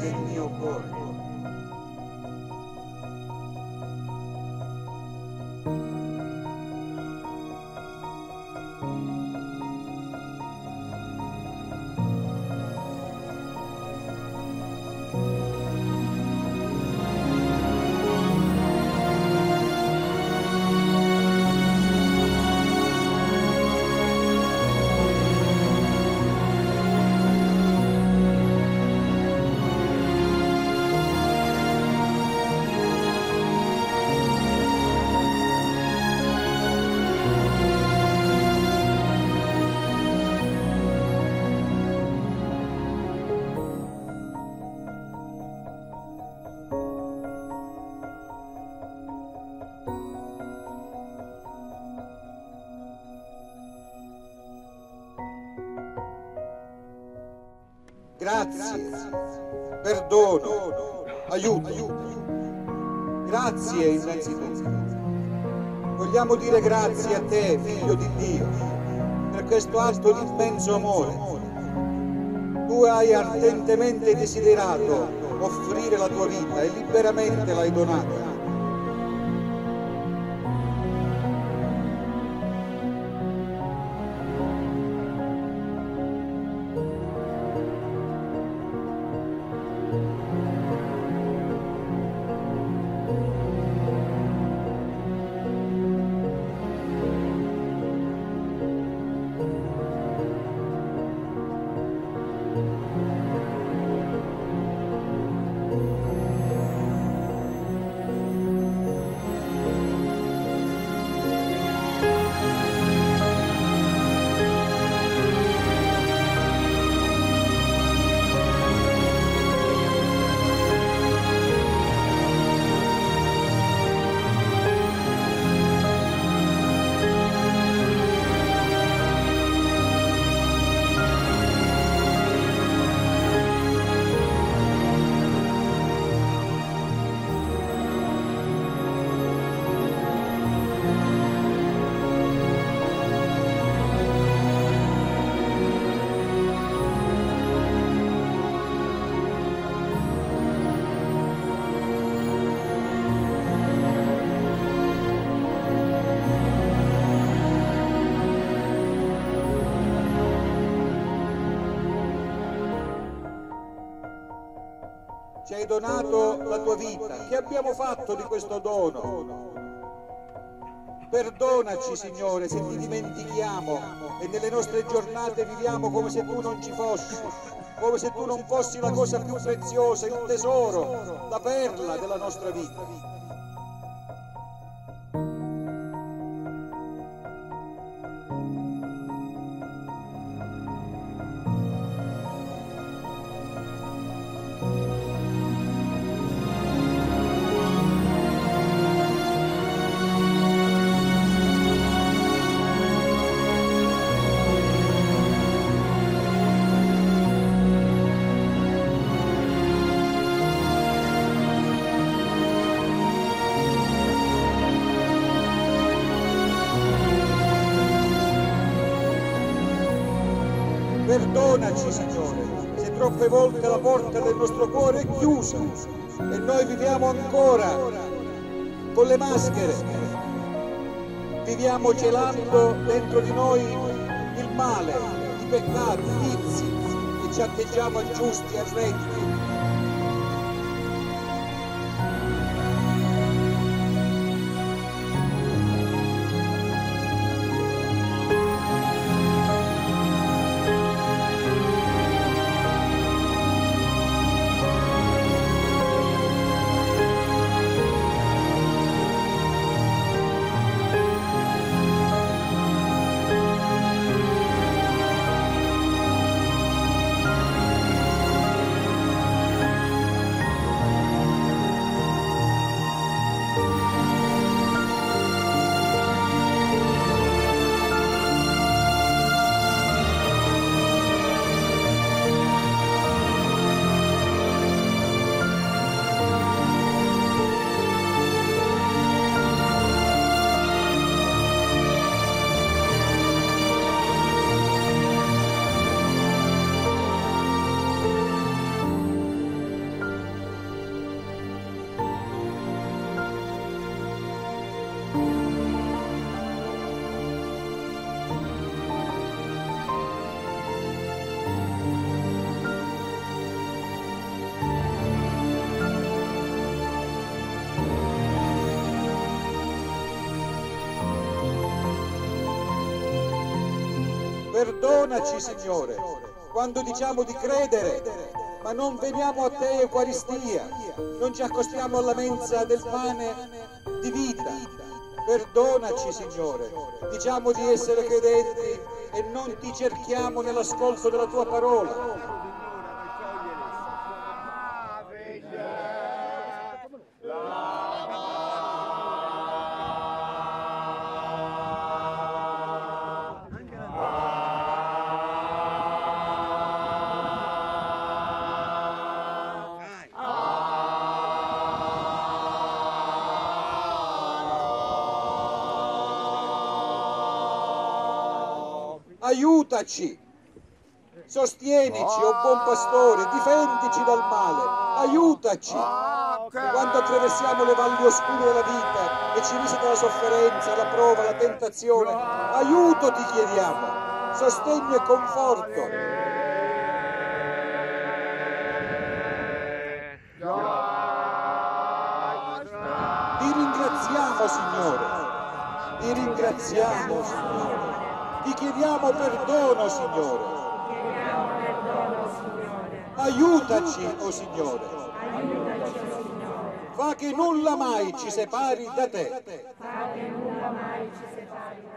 del mio cuore. Grazie, perdono, aiuto. Grazie innanzitutto. Vogliamo dire grazie a te, figlio di Dio, per questo atto di immenso amore. Tu hai ardentemente desiderato offrire la tua vita e liberamente l'hai donata. Ci hai donato la tua vita. Che abbiamo fatto di questo dono? Perdonaci, Signore, se ti dimentichiamo e nelle nostre giornate viviamo come se tu non ci fossi, come se tu non fossi la cosa più preziosa, il tesoro, la perla della nostra vita. Perdonaci, Signore, se troppe volte la porta del nostro cuore è chiusa e noi viviamo ancora con le maschere, viviamo celando dentro di noi il male, i peccati, i vizi e ci atteggiamo a giusti, a retti. Perdonaci, Signore, quando diciamo di credere, ma non veniamo a te Eucaristia, non ci accostiamo alla mensa del pane di vita. Perdonaci, Signore, diciamo di essere credenti e non ti cerchiamo nell'ascolto della tua parola. Aiutaci, sostienici, o buon pastore, difendici dal male, aiutaci quando attraversiamo le valli oscure della vita e ci visita la sofferenza, la prova, la tentazione. Aiuto ti chiediamo, sostegno e conforto. Ti ringraziamo, Signore, ti ringraziamo, Signore. Ti chiediamo perdono, Signore. Aiutaci, o Signore. Fa che nulla mai ci separi da te.